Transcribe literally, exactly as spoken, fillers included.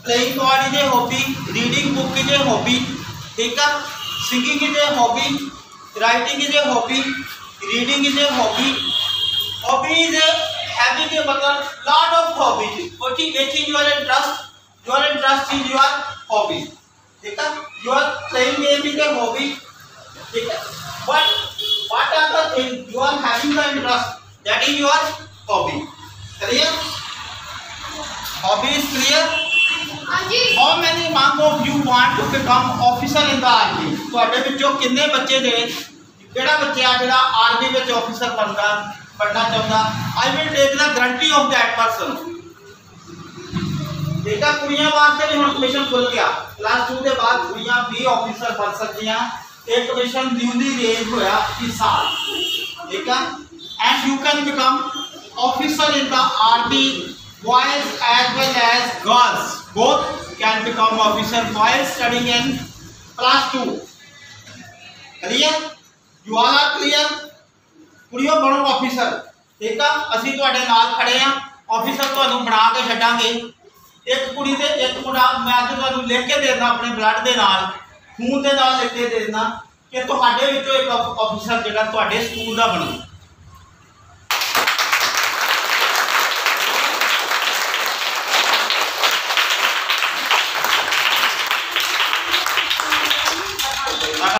Playing card is a hobby, reading book is a hobby, ठीक है। Singing is a hobby, writing is a hobby, reading is a hobby. Hobby is a having a मतलब lot of hobbies, okay, which is your interest, your interest is your hobby, ठीक है। Your playing game is a hobby, ठीक है। But what are the thing you are having the interest, that is your hobby. Clear? Hobby is clear? How many among of you want to become officer in the army? ਤੁਹਾਡੇ ਵਿੱਚੋਂ ਕਿੰਨੇ ਬੱਚੇ ਦੇ ਕਿਹੜਾ ਬੱਚਾ ਜਿਹੜਾ ਆਰਮੀ ਵਿੱਚ officer ਬਣਦਾ ਬਣਨਾ ਚਾਹੁੰਦਾ? I will take the guarantee of that person। ਦੇਖਾ ਕੁੜੀਆਂ ਵਾਸਤੇ ਵੀ ਹੁਣ ਕਮਿਸ਼ਨ ਖੁੱਲ ਗਿਆ, ਕਲਾਸ ਟੂ ਦੇ ਬਾਅਦ ਕੁੜੀਆਂ ਵੀ ਆਫੀਸਰ ਬਣ ਸਕਦੀਆਂ। ਇਹ ਕਮਿਸ਼ਨ ਨਿਊਲੀ ਰੇਜ਼ ਹੋਇਆ ਇਸ ਸਾਲ, ਠੀਕ ਹੈ। And you can become officer in the army, boys as well as girls both can become officer while studying in class two। clear? you all are clear? ਕੁੜੀਓ ਬਣੋ officer, ਠੀਕ ਆ। ਅਸੀਂ ਤੁਹਾਡੇ ਨਾਲ ਖੜੇ ਆ, ਆਫੀਸਰ ਤੁਹਾਨੂੰ ਬਣਾ ਕੇ ਛੱਡਾਂਗੇ। ਇੱਕ ਕੁੜੀ ਤੇ ਇੱਕ ਮੁੰਡਾ ਮੈਂ ਅੱਜ ਤੁਹਾਨੂੰ ਲਿਖ ਕੇ ਦੇ ਦਿੰਦਾ, ਆਪਣੇ ਬਲੱਡ ਦੇ ਨਾਲ, ਖੂਨ ਦੇ ਨਾਲ ਲਿਖ ਕੇ ਦੇ ਦਿੰਦਾ ਕਿ ਤੁਹਾਡੇ ਵਿੱਚੋਂ ਇੱਕ ਆਫੀਸਰ ਜਿਹੜਾ ਤੁਹਾਡੇ ਸਕੂਲ ਦਾ ਬਣੂ।